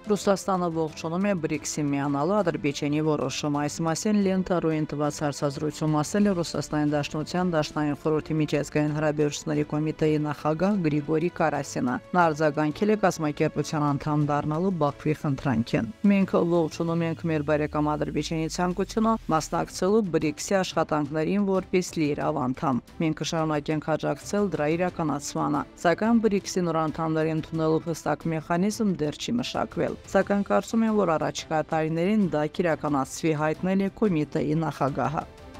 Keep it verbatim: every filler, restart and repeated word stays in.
Ռուսաստանը ողջունում է բրիքսի միանալու Ադրբեջանի որոշումը։ Այս մասին Լենթարույն տված հարցազրույցում ասել է Ռուսաստանի Դաշնության Դաշնային խորհրդի միջազգային հարաբերությունների կոմիտեի նախագահ Գրիգորի Կարասինը։ Նա արձագանքել է կազմակերպության անդամ դառնալու Բաքվի խնդրանքին։ Մենք ողջունում ենք մեր բարեկամ Ադրբեջանի ցանկությունը մասնակցելու բրիքսի աշխատանքներին որպես լիիրավ անդամ։ Մենք կշարունակենք աջակցել դրա իրականացմանը, սակայն բրիքսի նոր անդամներին ընդունելու հստակ մեխանիզմ դեռ չի մշակվել։ Սակայն կարծում եմ, որ առաջիկա տարիներին դա կիրականացվի, հայտնել է կոմիտեի նախագահը։